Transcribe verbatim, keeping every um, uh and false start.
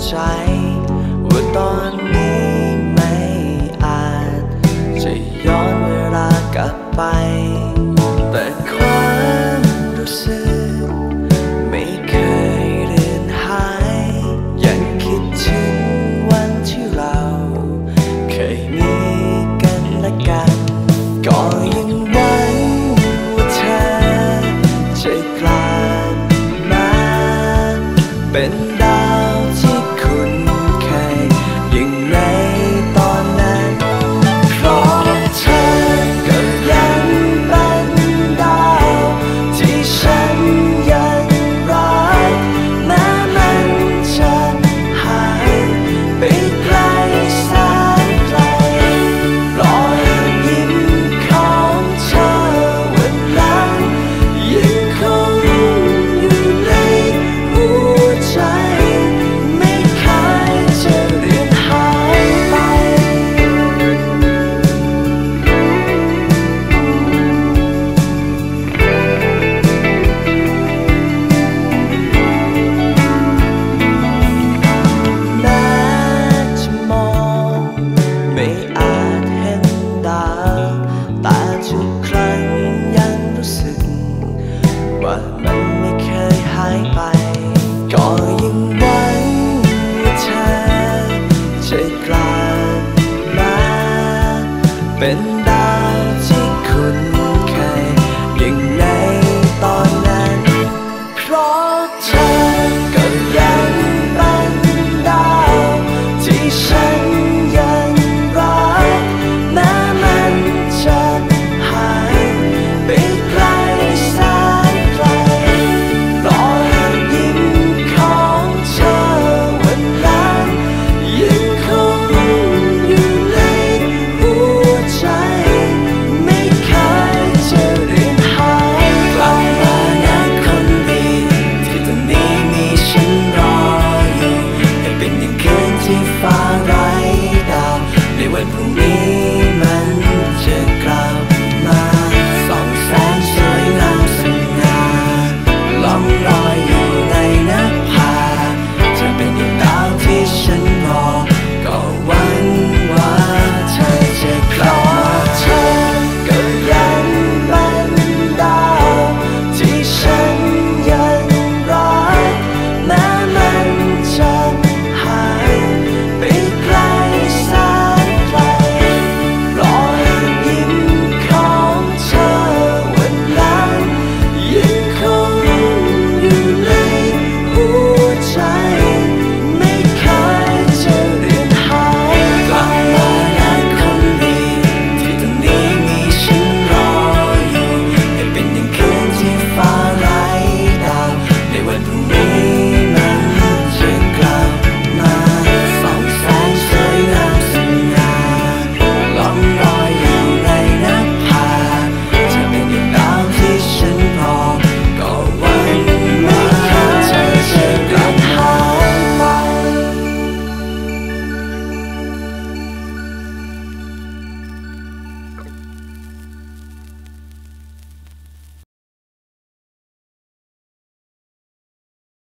ใจว่าตอนนี้ไม่อาจจะย้อนเวลากลับไปแต่ความรู้สึกไม่เคยเลือนหายยังคิดถึงวันที่เราเคยมีกันและกันก็ยังหวังว่าเธอจะกลับมาเป็นดาวที่คุณเคยอย่างในตอนนั้นเพราะเธอก็ยังเป็นดาวที่ฉันยังรักแม้มันจะหายไปไกลแสนไกลรอยยิ้มของเธอวันนั้นยังคงอยู่ในหัวใจไม่เคยจะเลือนหายไปแม้จะมองไม่อาจเห็นดาวแต่ทุกครั้งยังรู้สึกว่ามันไม่เคยหายไปก็ยัง